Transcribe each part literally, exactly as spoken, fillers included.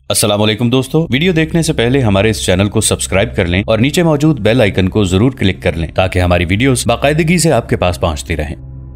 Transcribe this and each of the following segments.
السلام علیکم دوستو، ویڈیو دیکھنے سے پہلے ہمارے اس چینل کو سبسکرائب کر لیں اور نیچے موجود بیل آئیکن کو ضرور کلک کر لیں تاکہ ہماری ویڈیوز باقاعدگی سے آپ کے پاس پہنچتی رہیں۔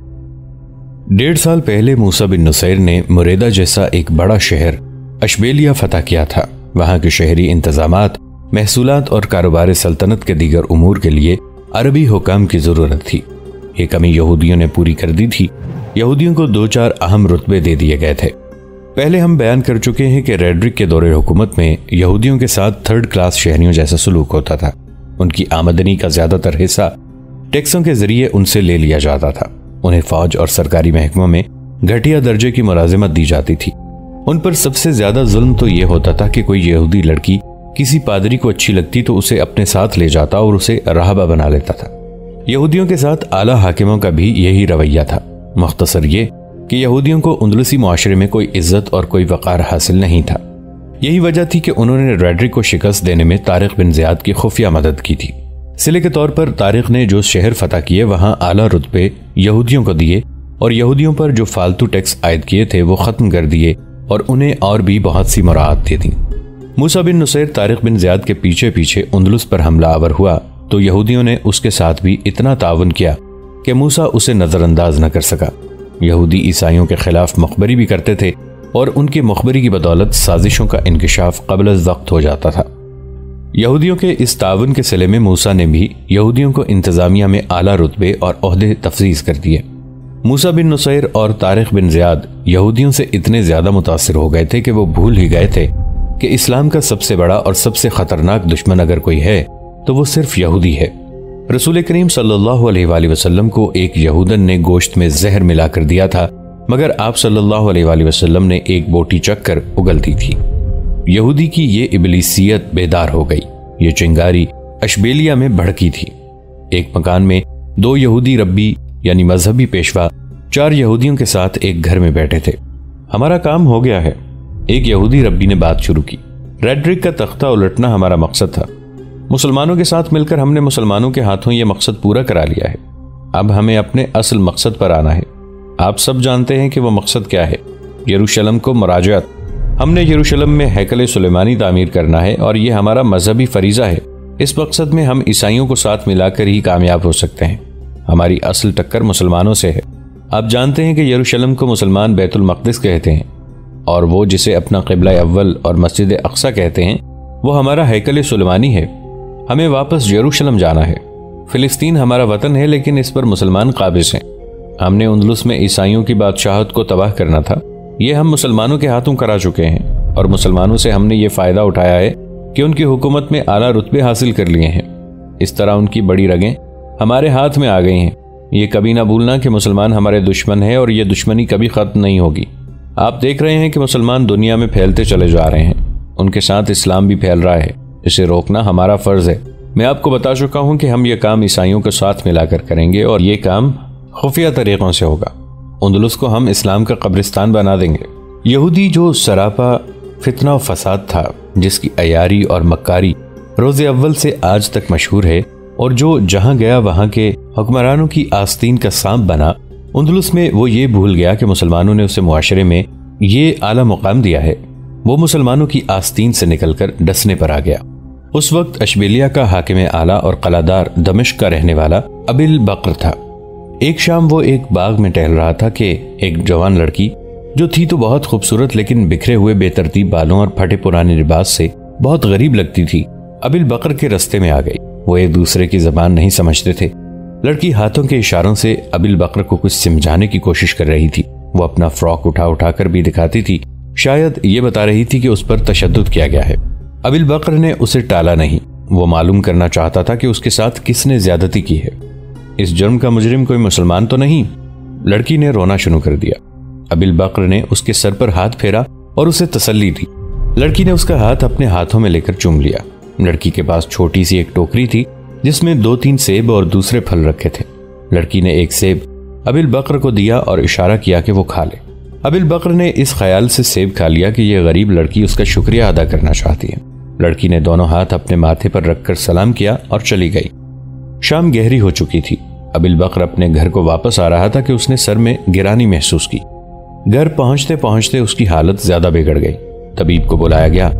ڈیڑھ سال پہلے موسیٰ بن نصیر نے مریدہ جیسا ایک بڑا شہر اشبیلیہ فتح کیا تھا۔ وہاں کے شہری انتظامات، محصولات اور کاروبار سلطنت کے دیگر امور کے لیے عربی حکام کی ضرورت تھی۔ یہ کمی یہودیوں نے پوری کر دی تھی۔ یہودیوں کو دو چار اہم رتبے دے دیے گئے تھے۔ پہلے ہم بیان کر چکے ہیں کہ ریڈرک کے دور حکومت میں یہودیوں کے ساتھ تھرڈ کلاس شہریوں جیسا سلوک ہوتا تھا۔ ان کی آمدنی کا زیادہ تر حصہ ٹیکسوں کے ذریعے ان سے لے لیا جاتا تھا۔ انہیں فوج اور سرکاری محکموں میں گھٹیا درجے کی ملازمت دی جاتی تھی۔ ان پر سب سے زیادہ ظلم تو یہ ہوتا تھا کہ کوئی یہودی لڑکی کسی پادری کو اچھی لگتی تو اسے اپنے ساتھ لے جاتا اور اسے راہبہ بنا لیتا تھا۔ یہودیوں کے ساتھ اعلیٰ حاکموں کا بھی یہی رویہ تھا۔ مختصر یہ کہ یہودیوں کو اندلسی معاشرے میں کوئی عزت اور کوئی وقار حاصل نہیں تھا۔ یہی وجہ تھی کہ انہوں نے ریڈرک کو شکست دینے میں طارق بن زیاد کی خفیہ مدد کی تھی۔ صلے کے طور پر طارق نے جو شہر فتح کیے وہاں اعلیٰ رتبے یہودیوں کو دیے اور یہودیوں پر جو فالتو ٹیکس عائد کیے تھے وہ ختم کر دیے اور انہیں اور بھی بہت سی مراعات دے دیں۔ موسیٰ بن نصیر طارق بن زیاد کے پیچھے پیچھے اندلس پر حملہ آور ہوا تو یہودیوں نے اس کے ساتھ بھی اتنا تعاون کیا کہ موسیٰ اسے نظر انداز نہ کر سکا۔ یہودی عیسائیوں کے خلاف مخبری بھی کرتے تھے اور ان کی مخبری کی بدولت سازشوں کا انکشاف قبل از وقت ہو جاتا تھا۔ یہودیوں کے اس تعاون کے صلے میں موسیٰ نے بھی یہودیوں کو انتظامیہ میں اعلیٰ رتبے اور عہدے تفویض کر دیے۔ موسیٰ بن نصیر اور طارق بن زیاد یہودیوں سے اتنے زیادہ متاثر ہو گئے تھے کہ وہ بھول ہی گئے تھے کہ اسلام کا سب سے بڑا اور سب سے خطرناک دشمن اگر کوئی ہے تو وہ صرف یہودی ہے۔ رسول کریم صلی اللہ علیہ وآلہ وسلم کو ایک یہودن نے گوشت میں زہر ملا کر دیا تھا، مگر آپ صلی اللہ علیہ وآلہ وسلم نے ایک بوٹی چک کر اگل دی تھی۔ یہودی کی یہ ابلیسیت بیدار ہو گئی۔ یہ چنگاری اشبیلیہ میں بھڑکی تھی۔ ایک مکان میں دو یہودی ربی یعنی مذہبی پیشوا چار یہودیوں کے ساتھ ایک گھر میں بیٹھے تھے۔ ہمارا کام ہو گیا ہے، ایک یہودی ربی نے بات شروع کی۔ ریڈرک کا تختہ الٹنا ہمارا مقصد تھا۔ مسلمانوں کے ساتھ مل کر ہم نے مسلمانوں کے ہاتھوں یہ مقصد پورا کرا لیا ہے۔ اب ہمیں اپنے اصل مقصد پر آنا ہے۔ آپ سب جانتے ہیں کہ وہ مقصد کیا ہے، یروشلم کو مراجعت۔ ہم نے یروشلم میں ہیکل سلیمانی تعمیر کرنا ہے اور یہ ہمارا مذہبی فریضہ ہے۔ اس مقصد میں ہم عیسائیوں کو ساتھ ملا کر ہی کامیاب ہو سکتے ہیں۔ ہماری اصل ٹکر مسلمانوں سے ہے۔ آپ جانتے ہیں کہ یروشلم کو مسلمان بیت المقدس کہتے ہیں اور وہ جسے اپنا قبلہ اول اور مسجد اقصی کہتے ہیں وہ ہمارا ہیکل سلیمانی ہے۔ ہمیں واپس یروشلم جانا ہے۔ فلسطین ہمارا وطن ہے لیکن اس پر مسلمان قابض ہیں۔ ہم نے اندلس میں عیسائیوں کی بادشاہت کو تباہ کرنا تھا، یہ ہم مسلمانوں کے ہاتھوں کرا چکے ہیں اور مسلمانوں سے ہم نے یہ فائدہ اٹھایا ہے کہ ان کی حکومت میں اعلیٰ رتبے حاصل کر لیے ہیں۔ اس طرح ان کی بڑی رگیں ہمارے ہاتھ میں آ گئی ہیں۔ یہ کبھی نہ بھولنا کہ مسلمان ہمارے دشمن ہے اور یہ دشمنی کبھی ختم نہیں ہوگی۔ آپ دیکھ رہے ہیں کہ مسلمان دنیا میں پھیلتے چلے جا رہے ہیں، ان کے ساتھ اسلام بھی پھیل رہا ہے۔ اسے روکنا ہمارا فرض ہے۔ میں آپ کو بتا چکا ہوں کہ ہم یہ کام عیسائیوں کے ساتھ ملا کر کریں گے اور یہ کام خفیہ طریقوں سے ہوگا۔ اندلس کو ہم اسلام کا قبرستان بنا دیں گے۔ یہودی جو سراپا فتنہ و فساد تھا، جس کی عیاری اور مکاری روز اول سے آج تک مشہور ہے اور جو جہاں گیا وہاں کے حکمرانوں کی آستین کا سانپ بنا، اندلس میں وہ یہ بھول گیا کہ مسلمانوں نے اسے معاشرے میں یہ اعلیٰ مقام دیا ہے۔ وہ مسلمانوں کی آستین سے نکل کر ڈسنے پر آ گیا۔ اس وقت اشبیلیہ کا حاکم اعلیٰ اور قلعہ دمشق کا رہنے والا ابل بکر تھا۔ ایک شام وہ ایک باغ میں ٹہل رہا تھا کہ ایک جوان لڑکی جو تھی تو بہت خوبصورت لیکن بکھرے ہوئے بے ترتیب بالوں اور پھٹے پرانے لباس سے بہت غریب لگتی تھی، ابل بکر کے رستے میں آ گئی۔ وہ ایک دوسرے کی زبان نہیں سمجھتے تھے۔ لڑکی ہاتھوں کے اشاروں سے ابل بکر کو کچھ سمجھانے کی کوشش کر رہی تھی۔ وہ اپنا فراک اٹھا اٹھا کر بھی دکھاتی تھی، شاید یہ بتا رہی تھی کہ اس پر تشدد کیا گیا ہے۔ ابل بکر نے اسے ٹالا نہیں۔ وہ معلوم کرنا چاہتا تھا کہ اس کے ساتھ کس نے زیادتی کی ہے۔ اس جرم کا مجرم کوئی مسلمان تو نہیں؟ لڑکی نے رونا شروع کر دیا۔ ابل بکر نے اس کے سر پر ہاتھ پھیرا اور اسے تسلی دی۔ لڑکی نے اس کا ہاتھ اپنے ہاتھوں میں لے کر چوم لیا۔ لڑکی کے پاس چھوٹی سی ایک ٹوکری تھی جس میں دو تین سیب اور دوسرے پھل رکھے تھے۔ لڑکی نے ایک سیب ابل بکر کو دیا اور اشارہ کیا کہ وہ کھا لے۔ ابل بکر نے اس خیال سے سیب کھا لیا کہ یہ غریب لڑکی اس کا شکریہ ادا کرنا چاہتی ہے۔ لڑکی نے دونوں ہاتھ اپنے ماتھے پر رکھ کر سلام کیا اور چلی گئی۔ شام گہری ہو چکی تھی۔ ابل بکر اپنے گھر کو واپس آ رہا تھا کہ اس نے سر میں گرانی محسوس کی۔ گھر پہنچتے پہنچتے اس کی حالت زیادہ بگڑ گئی۔ طبیب کو بلایا گیا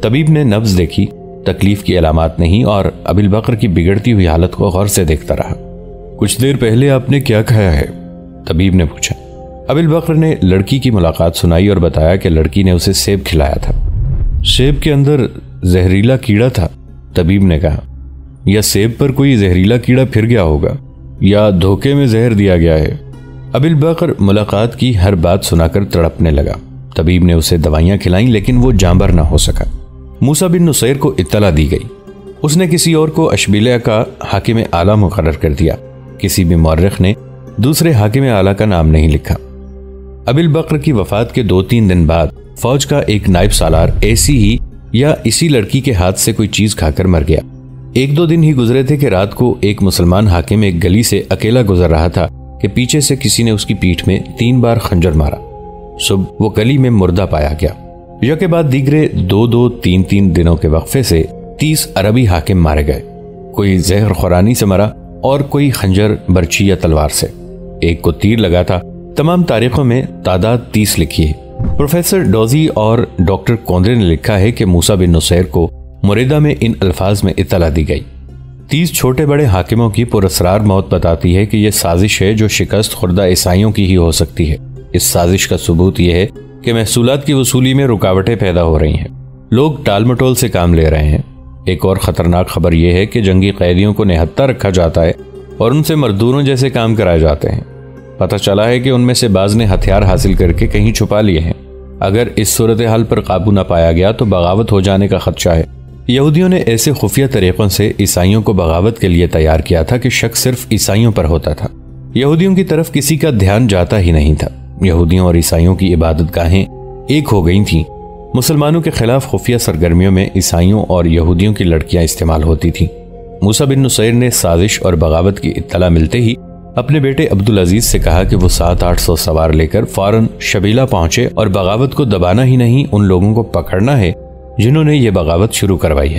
طبیب نے نبض دیکھی، تکلیف کی علامات نہیں، اور ابی البکر کی بگڑتی ہوئی حالت کو غور سے دیکھتا رہا۔ کچھ دیر پہلے آپ نے کیا کھایا ہے؟ طبیب نے پوچھا۔ ابی البکر نے لڑکی کی ملاقات سنائی اور بتایا کہ لڑکی نے اسے سیب کھلایا تھا۔ سیب کے اندر زہریلا کیڑا تھا، طبیب نے کہا۔ یا سیب پر کوئی زہریلا کیڑا پھر گیا ہوگا، یا دھوکے میں زہر دیا گیا ہے۔ ابی البکر ملاقات کی ہر بات سنا کر تڑپنے لگا۔ طبیب نے اسے دوائیاں کھلائیں لیکن وہ جانبر نہ ہو سکا۔ موسیٰ بن نصیر کو اطلاع دی گئی۔ اس نے کسی اور کو اشبیلیہ کا حاکم اعلیٰ مقرر کر دیا۔ کسی بھی مورخ نے دوسرے حاکم اعلیٰ کا نام نہیں لکھا۔ ابی البکر کی وفات کے دو تین دن بعد فوج کا ایک نائب سالار ایسی ہی یا اسی لڑکی کے ہاتھ سے کوئی چیز کھا کر مر گیا۔ ایک دو دن ہی گزرے تھے کہ رات کو ایک مسلمان حاکم ایک گلی سے اکیلا گزر رہا تھا کہ پیچھے سے کسی نے اس کی پیٹھ میں تین بار خنجر مارا۔ صبح وہ گلی میں مردہ پایا گیا۔ یا کے بعد دیگرے دو دو تین تین دنوں کے وقفے سے تیس عربی حاکم مارے گئے۔ کوئی زہر خورانی سے مرا اور کوئی خنجر، برچی یا تلوار سے۔ ایک کو تیر لگا تھا۔ تمام تاریخوں میں تعداد تیس لکھی ہے۔ پروفیسر ڈوزی اور ڈاکٹر کوندرے نے لکھا ہے کہ موسیٰ بن نصیر کو مریدہ میں ان الفاظ میں اطلاع دی گئی۔ تیس چھوٹے بڑے حاکموں کی پراسرار موت بتاتی ہے کہ یہ سازش ہے جو شکست خوردہ عیسائیوں کی ہی ہو سکتی ہے۔ اس سازش کا ثبوت یہ ہے کہ محصولات کی وصولی میں رکاوٹیں پیدا ہو رہی ہیں، لوگ ٹال مٹول سے کام لے رہے ہیں۔ ایک اور خطرناک خبر یہ ہے کہ جنگی قیدیوں کو نہتا رکھا جاتا ہے اور ان سے مزدوروں جیسے کام کرائے جاتے ہیں۔ پتہ چلا ہے کہ ان میں سے بعض نے ہتھیار حاصل کر کے کہیں چھپا لیے ہیں۔ اگر اس صورتحال پر قابو نہ پایا گیا تو بغاوت ہو جانے کا خدشہ ہے۔ یہودیوں نے ایسے خفیہ طریقوں سے عیسائیوں کو بغاوت کے لیے تیار کیا تھا کہ شک صرف عیسائیوں پر ہوتا تھا۔ یہودیوں کی طرف کسی کا دھیان جاتا ہی نہیں تھا۔ یہودیوں اور عیسائیوں کی عبادت گاہیں ایک ہو گئی تھیں۔ مسلمانوں کے خلاف خفیہ سرگرمیوں میں عیسائیوں اور یہودیوں کی لڑکیاں استعمال ہوتی تھیں۔ موسیٰ بن نصیر نے سازش اور بغاوت کی اطلاع ملتے ہی اپنے بیٹے عبدالعزیز سے کہا کہ وہ سات آٹھ سو سوار لے کر فوراً شبیلہ پہنچے اور بغاوت کو دبانا ہی نہیں، ان لوگوں کو پکڑنا ہے جنہوں نے یہ بغاوت شروع کروائی ہے۔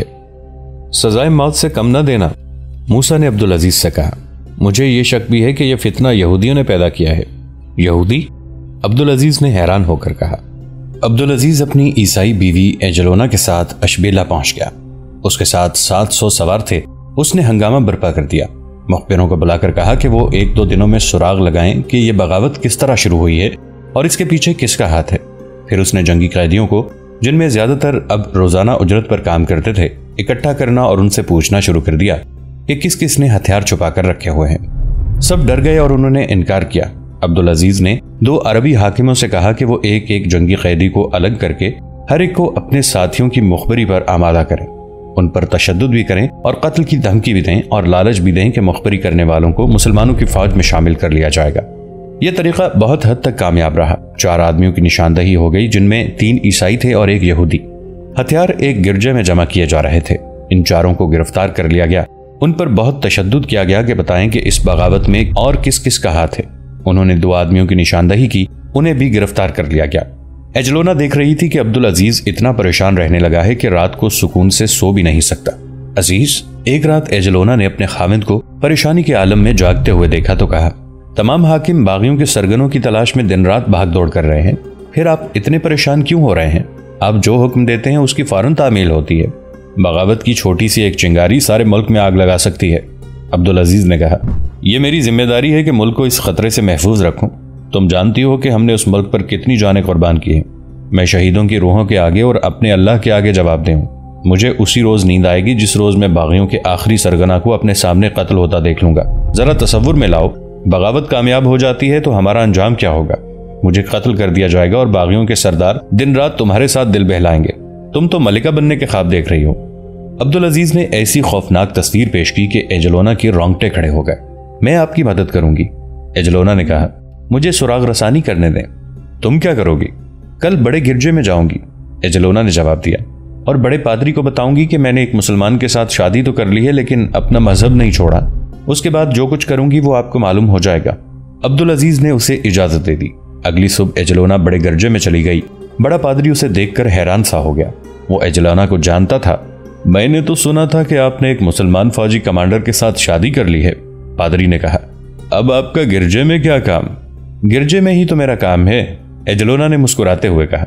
سزائے موت سے کم نہ دینا، موسیٰ نے عبدالعزیز سے کہا۔ مجھے یہ شک بھی ہے کہ یہ فتنہ یہودیوں نے پیدا کیا ہے۔ یہودی؟ عبدالعزیز نے حیران ہو کر کہا۔ عبدالعزیز اپنی عیسائی بیوی ایجلونا کے ساتھ اشبیلہ پہنچ گیا۔ اس کے ساتھ سات سو سوار تھے۔ اس نے ہنگامہ برپا کر دیا۔ مخبروں کو بلا کر کہا کہ وہ ایک دو دنوں میں سراغ لگائیں کہ یہ بغاوت کس طرح شروع ہوئی ہے اور اس کے پیچھے کس کا ہاتھ ہے۔ پھر اس نے جنگی قیدیوں کو، جن میں زیادہ تر اب روزانہ اجرت پر کام کرتے تھے، اکٹھا کرنا اور ان سے پوچھنا شروع کر دیا کہ کس کس نے ہتھیار چھپا کر رکھے ہوئے ہیں۔ سب ڈر گئے اور انہوں نے انکار کیا۔ عبدالعزیز نے دو عربی حاکموں سے کہا کہ وہ ایک ایک جنگی قیدی کو الگ کر کے ہر ایک کو اپنے ساتھیوں کی مخبری پر آمادہ کریں، ان پر تشدد بھی کریں اور قتل کی دھمکی بھی دیں اور لالچ بھی دیں کہ مخبری کرنے والوں کو مسلمانوں کی فوج میں شامل کر لیا جائے گا۔ یہ طریقہ بہت حد تک کامیاب رہا۔ چار آدمیوں کی نشاندہی ہو گئی، جن میں تین عیسائی تھے اور ایک یہودی۔ ہتھیار ایک گرجے میں جمع کیے جا رہے تھے۔ ان چاروں کو گرفتار کر لیا گیا۔ ان پر بہت تشدد کیا گیا کہ بتائیں کہ اس بغاوت میں اور کس کس کا ہاتھ ہے۔ انہوں نے دو آدمیوں کی نشاندہی کی، انہیں بھی گرفتار کر لیا گیا۔ ایجلونا دیکھ رہی تھی کہ عبدالعزیز اتنا پریشان رہنے لگا ہے کہ رات کو سکون سے سو بھی نہیں سکتا۔ عزیز، ایک رات ایجلونا نے اپنے خاوند کو پریشانی کے عالم میں جاگتے ہوئے دیکھا تو کہا، تمام حاکم باغیوں کے سرگنوں کی تلاش میں دن رات بھاگ دوڑ کر رہے ہیں، پھر آپ اتنے پریشان کیوں ہو رہے ہیں؟ آپ جو حکم دیتے ہیں اس کی فوراً تعمیل ہوتی ہے۔ بغاوت کی چھوٹی سی ایک چنگاری سارے ملک میں آگ لگا سکتی ہے۔ عبدالعزیز نے کہا، یہ میری ذمہ داری ہے کہ ملک کو اس خطرے سے محفوظ رکھوں۔ تم جانتی ہو کہ ہم نے اس ملک پر کتنی جانیں قربان کی ہیں۔ میں شہیدوں کی روحوں کے آگے اور اپنے اللہ کے آگے جواب دے ہوں۔ مجھے اسی روز نیند آئے گی جس روز میں باغیوں کے آخری سرگنا کو اپنے سامنے قتل ہوتا دیکھ لوں گا۔ ذرا تصور میں لاؤ، بغاوت کامیاب ہو جاتی ہے تو ہمارا انجام کیا ہوگا؟ مجھے قتل کر دیا جائے گا اور باغیوں کے سردار دن رات تمہارے ساتھ دل بہلائیں گے۔ تم تو ملکہ بننے کے خواب دیکھ رہی ہو۔ عبدالعزیز نے ایسی خوفناک تصویر پیش کی کہ ایجلونا کی رونگٹے کھڑے ہو گئے۔ میں آپ کی مدد کروں گی، ایجلونا نے کہا۔ مجھے سراغ رسانی کرنے دیں۔ تم کیا کرو گی؟ کل بڑے گرجے میں جاؤں گی، ایجلونا نے جواب دیا، اور بڑے پادری کو بتاؤں گی کہ میں نے ایک مسلمان کے ساتھ شادی تو کر لی ہے لیکن اپنا مذہب نہیں چھوڑا۔ اس کے بعد جو کچھ کروں گی وہ آپ کو معلوم ہو جائے گا۔ عبدالعزیز نے اسے اجازت دے دی۔ اگلی صبح ایجلونا بڑے گرجے میں چلی گئی۔ بڑا پادری اسے دیکھ کر حیران سا ہو گیا۔ وہ ایجلونا کو جانتا تھا۔ میں نے تو سنا تھا کہ آپ نے ایک مسلمان فوجی کمانڈر کے ساتھ شادی کر لی ہے، پادری نے کہا۔ اب آپ کا گرجے میں کیا کام؟ گرجے میں ہی تو میرا کام ہے، ایجلونا نے مسکراتے ہوئے کہا۔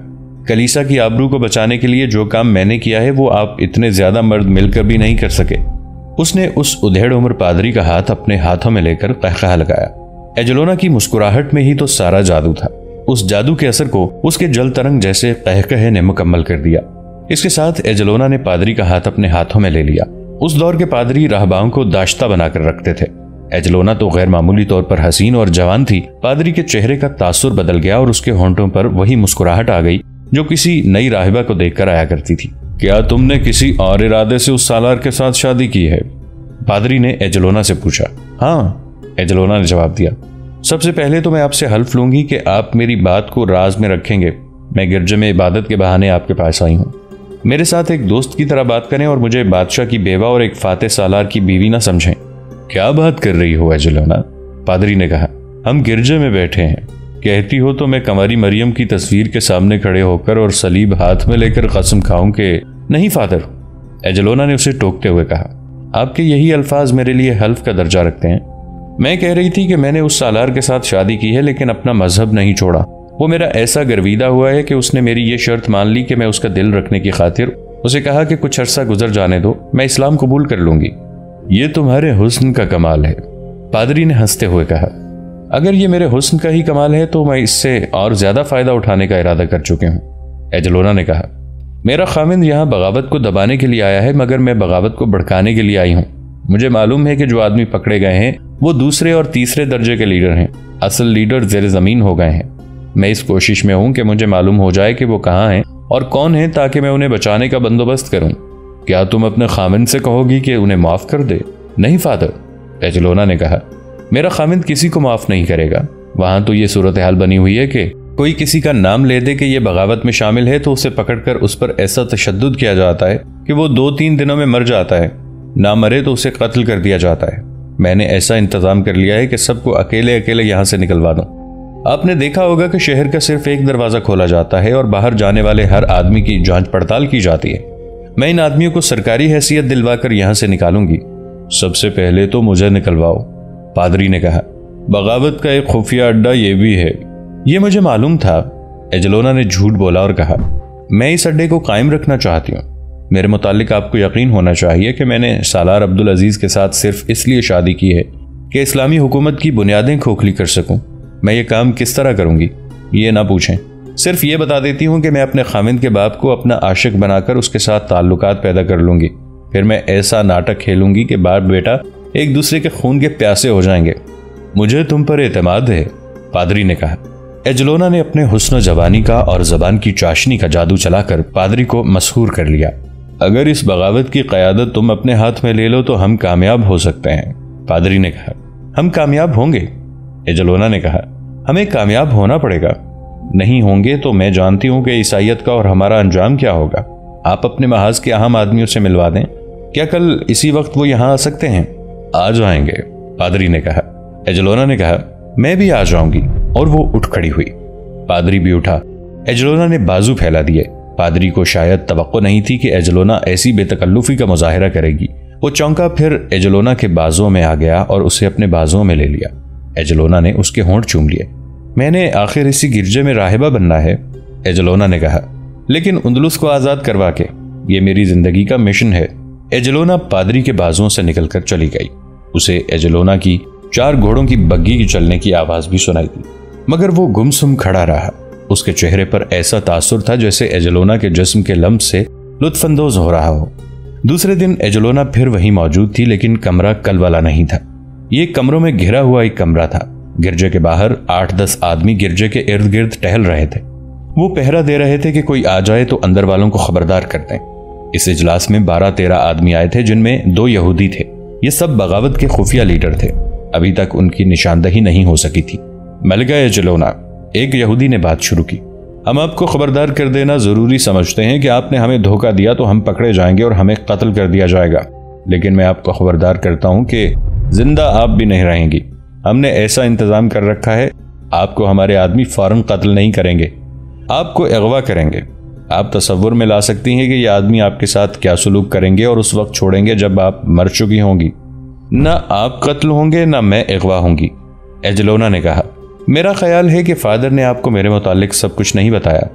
کلیسا کی آبرو کو بچانے کے لیے جو کام میں نے کیا ہے وہ آپ اتنے زیادہ مرد مل کر بھی نہیں کر سکے۔ اس نے اس ادھیڑ عمر پادری کا ہاتھ اپنے ہاتھوں میں لے کر قہقہہ لگایا۔ ایجلونا کی مسکراہٹ میں ہی تو سارا جادو تھا۔ اس جادو کے اثر کو اس کے جل ترنگ جیسے قہقہے نے مکمل کر دیا۔ اس کے ساتھ ایجلونا نے پادری کا ہاتھ اپنے ہاتھوں میں لے لیا۔ اس دور کے پادری راہباؤں کو داشتہ بنا کر رکھتے تھے۔ ایجلونا تو غیر معمولی طور پر حسین اور جوان تھی۔ پادری کے چہرے کا تاثر بدل گیا اور اس کے ہونٹوں پر وہی مسکراہٹ آ گئی جو کسی نئی راہبہ کو دیکھ کر آیا کرتی تھی۔ کیا تم نے کسی اور ارادے سے اس سالار کے ساتھ شادی کی ہے؟ پادری نے ایجلونا سے پوچھا۔ ہاں، ایجلونا نے جواب دیا۔ سب سے پہلے تو میں آپ سے حلف لوں گی کہ آپ میری بات کو راز میں رکھیں گے۔ میں گرجے میں عبادت کے بہانے آپ کے پاس آئی ہوں۔ میرے ساتھ ایک دوست کی طرح بات کریں اور مجھے بادشاہ کی بیوہ اور ایک فاتح سالار کی بیوی نہ سمجھیں۔ کیا بات کر رہی ہو ایجلونا؟ پادری نے کہا۔ ہم گرجے میں بیٹھے ہیں، کہتی ہو تو میں کنواری مریم کی تصویر کے سامنے کھڑے ہو کر اور صلیب ہاتھ میں لے کر قسم کھاؤں کہ نہیں فادر، ایجلونا نے اسے ٹوکتے ہوئے کہا۔ آپ کے یہی الفاظ میرے لیے حلف کا درجہ رکھتے ہیں۔ میں کہہ رہی تھی کہ میں نے اس سالار کے ساتھ شادی کی ہے لیکن اپنا مذہب نہیں چھوڑا۔ وہ میرا ایسا گرویدہ ہوا ہے کہ اس نے میری یہ شرط مان لی کہ میں اس کا دل رکھنے کی خاطر اسے کہا کہ کچھ عرصہ گزر جانے دو، میں اسلام قبول کر لوں گی۔ یہ تمہارے حسن کا کمال ہے، پادری نے ہنستے ہوئے کہا۔ اگر یہ میرے حسن کا ہی کمال ہے تو میں اس سے اور زیادہ فائدہ اٹھانے کا ارادہ کر چکے ہوں، ایجلونا نے کہا۔ میرا خامند یہاں بغاوت کو دبانے کے لیے آیا ہے مگر میں بغاوت کو بھڑکانے کے لیے آئی ہوں۔ مجھے معلوم ہے کہ جو آدمی پکڑے گئے ہیں وہ دوسرے اور تیسرے درجے کے لیڈر ہیں، اصل لیڈر زیر زمین ہو گئے ہیں۔ میں اس کوشش میں ہوں کہ مجھے معلوم ہو جائے کہ وہ کہاں ہیں اور کون ہیں تاکہ میں انہیں بچانے کا بندوبست کروں۔ کیا تم اپنے خامند سے کہو گی کہ انہیں معاف کر دے؟ نہیں فادر، ایجلونا نے کہا۔ میرا خامند کسی کو معاف نہیں کرے گا۔ وہاں تو یہ صورتحال بنی ہوئی ہے کہ کوئی کسی کا نام لے دے کہ یہ بغاوت میں شامل ہے تو اسے پکڑ کر اس پر ایسا تشدد کیا جاتا ہے کہ وہ دو تین دنوں میں مر جاتا ہے، نہ مرے تو اسے قتل کر دیا جاتا ہے۔ میں نے ایسا انتظام کر لیا ہے کہ سب کو اکیلے اکیلے یہاں سے نکلوا دوں۔ آپ نے دیکھا ہوگا کہ شہر کا صرف ایک دروازہ کھولا جاتا ہے اور باہر جانے والے ہر آدمی کی جانچ پڑتال کی جاتی ہے۔ میں ان آدمیوں کو سرکاری حیثیت دلوا کر یہاں سے نکالوں گی۔ سب سے پہلے تو مجھے نکلواؤ، پادری نے کہا۔ بغاوت کا ایک خفیہ اڈا یہ بھی ہے۔ یہ مجھے معلوم تھا، ایجلونا نے جھوٹ بولا اور کہا۔ میں اس اڈے کو قائم رکھنا چاہتی ہوں۔ میرے متعلق آپ کو یقین ہونا چاہیے کہ میں نے سالار عبدالعزیز کے ساتھ صرف اس لیے شادی کی ہے کہ اسلامی حکومت کی بنیادیں کھوکھلی کر سکوں۔ میں یہ کام کس طرح کروں گی یہ نہ پوچھیں، صرف یہ بتا دیتی ہوں کہ میں اپنے خامند کے باپ کو اپنا عاشق بنا کر اس کے ساتھ تعلقات پیدا کر لوں گی۔ پھر میں ایسا ناٹک کھیلوں گی کہ باپ بیٹا ایک دوسرے کے خون کے پیاسے ہو جائیں گے۔ مجھے تم پر اعتماد ہے، پادری نے کہا۔ ایجلونا نے اپنے حسن و جوانی کا اور زبان کی چاشنی کا جادو چلا کر پادری کو مسحور کر لیا۔ اگر اس بغاوت کی قیادت تم اپنے ہاتھ میں لے لو تو ہم کامیاب ہو سکتے ہیں، پادری نے کہا۔ ہم کامیاب ہوں گے، ایجلونا نے کہا۔ ہمیں کامیاب ہونا پڑے گا، نہیں ہوں گے تو میں جانتی ہوں کہ عیسائیت کا اور ہمارا انجام کیا ہوگا۔ آپ اپنے محاذ کے اہم آدمیوں سے ملوا دیں۔ کیا کل اسی وقت وہ یہاں آ سکتے ہیں؟ آ جائیں گے، پادری نے کہا۔ ایجلونا نے کہا، میں بھی آ جاؤں گی، اور وہ اٹھ کھڑی ہوئی۔ پادری بھی اٹھا۔ ایجلونا نے بازو پھیلا دیے۔ پادری کو شاید توقع نہیں تھی کہ ایجلونا ایسی بے تکلفی کا مظاہرہ کرے گی۔ وہ چونکا، پھر ایجلونا کے بازوں میں آ گیا اور اسے اپنے بازوں میں لے لیا۔ ایجلونا نے اس کے ہونٹ چوم لیے۔ میں نے آخر اسی گرجے میں راہبہ بننا ہے، ایجلونا نے کہا، لیکن اندلس کو آزاد کروا کے۔ یہ میری زندگی کا مشن ہے۔ ایجلونا پادری کے بازوں سے نکل کر چلی گئی۔ اسے ایجلونا کی چار گھوڑوں کی بگی کی چلنے کی آواز بھی سنائی دی، مگر وہ گمسم کھڑا رہا۔ اس کے چہرے پر ایسا تاثر تھا جیسے ایجلونا کے جسم کے لمس سے لطف اندوز ہو رہا ہو۔ دوسرے دن ایجلونا پھر وہیں موجود تھی، لیکن کمرہ کل والا نہیں تھا۔ یہ کمروں میں گھرا ہوا ایک کمرہ تھا۔ گرجے کے باہر آٹھ دس آدمی گرجے کے ارد گرد ٹہل رہے تھے۔ وہ پہرا دے رہے تھے کہ کوئی آ جائے تو اندر والوں کو خبردار کر دیں۔ اس اجلاس میں بارہ تیرہ آدمی آئے تھے، جن میں دو یہودی تھے۔ یہ سب بغاوت کے خفیہ لیڈر تھے۔ ابھی تک ان کی نشاندہی نہیں ہو سکی تھی۔ ملکہ ایجلونا، ایک یہودی نے بات شروع کی، ہم آپ کو خبردار کر دینا ضروری سمجھتے ہیں کہ آپ نے ہمیں دھوکہ دیا تو ہم پکڑے جائیں گے اور ہمیں قتل کر دیا جائے گا، لیکن میں آپ کو خبردار کرتا ہوں کہ زندہ آپ بھی نہیں رہیں گی۔ ہم نے ایسا انتظام کر رکھا ہے، آپ کو ہمارے آدمی فوراً قتل نہیں کریں گے، آپ کو اغوا کریں گے۔ آپ تصور میں لا سکتی ہیں کہ یہ آدمی آپ کے ساتھ کیا سلوک کریں گے اور اس وقت چھوڑیں گے جب آپ مر چکی ہوں گی۔ نہ آپ قتل ہوں گے نہ میں اغوا ہوں گی، ایجلونا نے کہا۔ میرا خیال ہے کہ فادر نے آپ کو میرے متعلق سب کچھ نہیں بتایا۔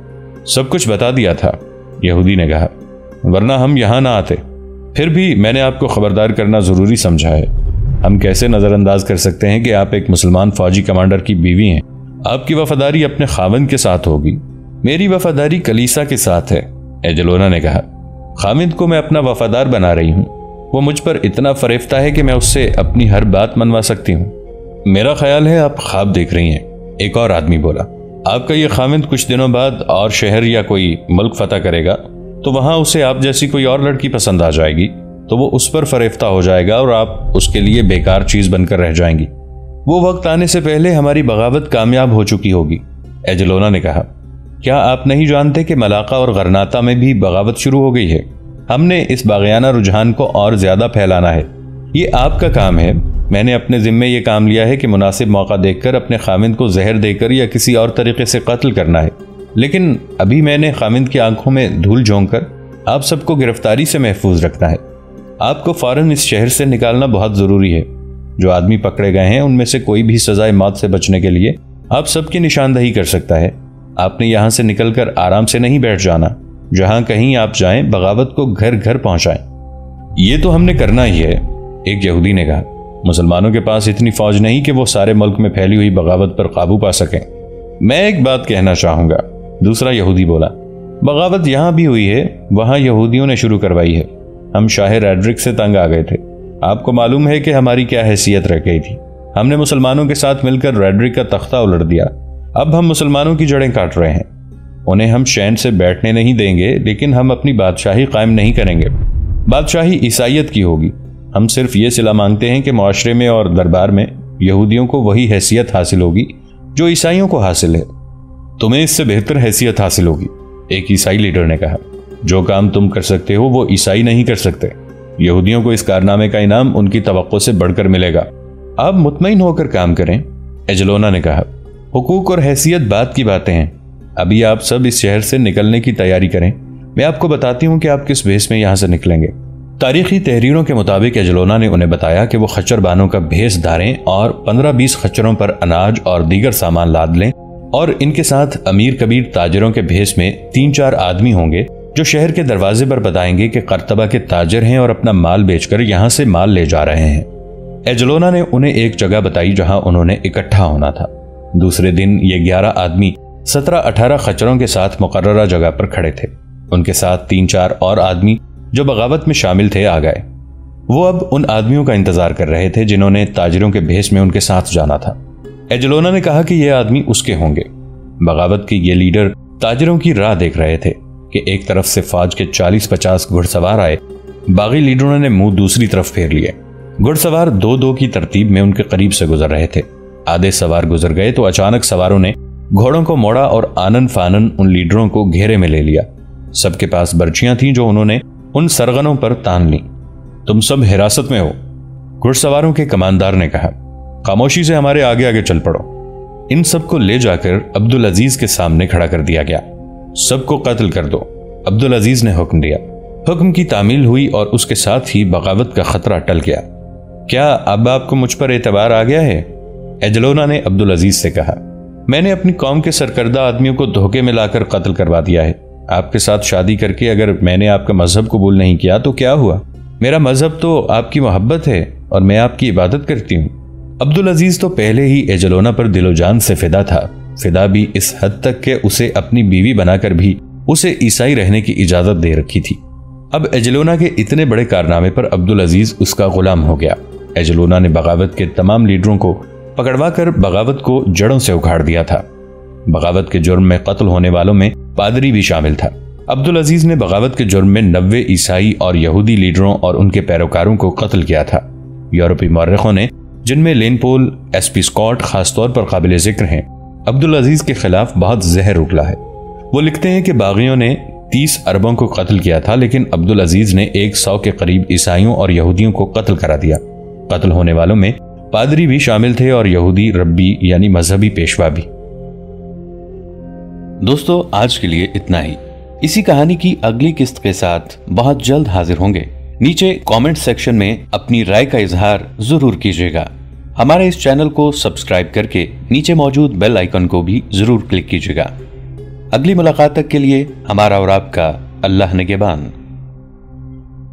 सब कुछ बता दिया था, यहूदी ने कहा, वरना हम यहाँ ना आते। फिर भी मैंने आपको खबरदार करना ज़रूरी समझा है। हम कैसे नज़रअंदाज कर सकते हैं कि आप एक मुसलमान फौजी कमांडर की बीवी हैं। आपकी वफादारी अपने खाविंद के साथ होगी, मेरी वफादारी कलीसा के साथ है, एजलोना ने कहा। खाविंद को मैं अपना वफादार बना रही हूँ। वो मुझ पर इतना फरेफ्ता है कि मैं उससे अपनी हर बात मनवा सकती हूँ। मेरा ख्याल है आप ख्वाब देख रही हैं, एक और आदमी बोला। आपका ये खाविंद कुछ दिनों बाद और शहर या कोई मुल्क फतह करेगा तो वहां उसे आप जैसी कोई और लड़की पसंद आ जाएगी, तो वो उस पर फरेफ्ता हो जाएगा और आप उसके लिए बेकार चीज बनकर रह जाएंगी। वो वक्त आने से पहले हमारी बगावत कामयाब हो चुकी होगी, एजलोना ने कहा। क्या आप नहीं जानते कि मलाका और गरनाता में भी बगावत शुरू हो गई है? हमने इस बागियाना रुझान को और ज्यादा फैलाना है। ये आपका काम है। मैंने अपने जिम्मे ये काम लिया है कि मुनासिब मौका देखकर अपने खाविंद को जहर देकर या किसी और तरीके से कत्ल करना है, लेकिन अभी मैंने खाविंद की आंखों में धूल झोंक कर आप सबको गिरफ्तारी से महफूज रखना है। आपको फौरन इस शहर से निकालना बहुत जरूरी है। जो आदमी पकड़े गए हैं उनमें से कोई भी सजाए मौत से बचने के लिए आप सबकी निशानदही कर सकता है। आपने यहां से निकलकर आराम से नहीं बैठ जाना। जहां कहीं आप जाएं, बगावत को घर घर पहुंचाएं। ये तो हमने करना ही है, एक यहूदी ने कहा। मुसलमानों के पास इतनी फौज नहीं कि वो सारे मुल्क में फैली हुई बगावत पर काबू पा सकें। मैं एक बात कहना चाहूंगा, दूसरा यहूदी बोला। बगावत यहां भी हुई है, वहां यहूदियों ने शुरू करवाई है। हम शाह रेड्रिक से तंग आ गए थे। आपको मालूम है कि हमारी क्या हैसियत रह गई थी। हमने मुसलमानों के साथ मिलकर रेड्रिक का तख्ता उलट दिया। अब हम मुसलमानों की जड़ें काट रहे हैं। उन्हें हम चैन से बैठने नहीं देंगे, लेकिन हम अपनी बादशाही कायम नहीं करेंगे। बादशाही ईसाइयत की होगी। हम सिर्फ ये सिला मांगते हैं कि मुआशरे में और दरबार में यहूदियों को वही हैसियत हासिल होगी जो ईसाइयों को हासिल है। तुम्हें इससे बेहतर हैसियत हासिल होगी, एक ईसाई लीडर ने कहा। जो काम तुम कर सकते हो वो ईसाई नहीं कर सकते। यहूदियों को इस कारनामे का इनाम उनकी तवक्को से बढ़कर मिलेगा। आप मुतमईन होकर काम करें, एजलोना ने कहा। हुकूक और हैसियत बात की बातें हैं। अभी आप सब इस शहर से निकलने की तैयारी करें। मैं आपको बताती हूँ कि आप किस भेस में यहां से निकलेंगे। तारीखी तहरीरों के मुताबिक एजलोना ने उन्हें बताया कि वो खच्चर बानों का भेस धारें और पंद्रह बीस खच्चरों पर अनाज और दीगर सामान लाद लें, और इनके साथ अमीर कबीर ताजरों के भेस में तीन चार आदमी होंगे जो शहर के दरवाजे पर बताएंगे कि करतबा के ताजर हैं और अपना माल बेचकर यहां से माल ले जा रहे हैं। एजलोना ने उन्हें एक जगह बताई जहां उन्होंने इकट्ठा होना था। दूसरे दिन ये ग्यारह आदमी सत्रह अठारह खच्चरों के साथ मुकर्ररा जगह पर खड़े थे। उनके साथ तीन चार और आदमी जो बगावत में शामिल थे आ गए। वो अब उन आदमियों का इंतजार कर रहे थे जिन्होंने ताजरों के भेस में उनके साथ जाना था। एजलोना ने कहा कि ये आदमी उसके होंगे। बगावत के ये लीडर ताजरों की राह देख रहे थे कि एक तरफ से फौज के चालीस पचास घुड़सवार आए। बागी लीडरों ने मुंह दूसरी तरफ फेर लिए। घुड़सवार दो दो की तरतीब में उनके करीब से गुजर रहे थे। आधे सवार गुजर गए तो अचानक सवारों ने घोड़ों को मोड़ा और आनन फानन उन लीडरों को घेरे में ले लिया। सबके पास बर्छियां थीं जो उन्होंने उन सरगनों पर तान ली। तुम सब हिरासत में हो, घुड़सवारों के कमांडर ने कहा। खामोशी से हमारे आगे आगे चल पड़ो। इन सबको ले जाकर अब्दुल अजीज के सामने खड़ा कर दिया गया। सबको कत्ल कर दो, अब्दुल अजीज ने हुक्म दिया। हुक्म की तामील हुई और उसके साथ ही बगावत का खतरा टल गया। क्या अब आपको मुझ पर एतबार आ गया है? एजलोना ने अब्दुल अजीज से कहा। मैंने अपनी कौम के सरकर्दा आदमियों को धोखे में लाकर कत्ल करवा दिया है। आपके साथ शादी करके अगर मैंने आपका मजहब कबूल नहीं किया तो क्या हुआ? मेरा मजहब तो आपकी मोहब्बत है और मैं आपकी इबादत करती हूँ। अब्दुल अजीज तो पहले ही एजलोना पर दिलो जान से फिदा था। फिदा भी इस हद तक के उसे अपनी बीवी बनाकर भी उसे ईसाई रहने की इजाजत दे रखी थी। अब एजलोना के इतने बड़े कारनामे पर अब्दुल अजीज उसका गुलाम हो गया। एजलोना ने बगावत के तमाम लीडरों को पकड़वा कर बगावत को जड़ों से उखाड़ दिया था। बगावत के जुर्म में कत्ल होने वालों में पादरी भी शामिल था। अब्दुल अजीज ने बगावत के जुर्म में नब्बे ईसाई और यहूदी लीडरों और उनके पैरोकारों को कत्ल किया था। यूरोपीय मौर्रिखों ने, जिनमें लेनपोल, एसपी स्कॉट खासतौर पर काबिल जिक्र हैं, अब्दुल अजीज के खिलाफ बहुत जहर उगला है। वो लिखते हैं कि बागियों ने तीस अरबों को कत्ल किया था, लेकिन अब्दुल अजीज ने एक सौ के करीब ईसाइयों और यहूदियों को कत्ल करा दिया। कत्ल होने वालों में पादरी भी शामिल थे और यहूदी रब्बी यानी मजहबी पेशवा भी। दोस्तों, आज के लिए इतना ही। इसी कहानी की अगली किस्त के साथ बहुत जल्द हाजिर होंगे। नीचे कमेंट सेक्शन में अपनी राय का इजहार जरूर कीजिएगा। हमारे इस चैनल को सब्सक्राइब करके नीचे मौजूद बेल आइकन को भी जरूर क्लिक कीजिएगा। अगली मुलाकात तक के लिए हमारा और आपका अल्लाह निगहबान।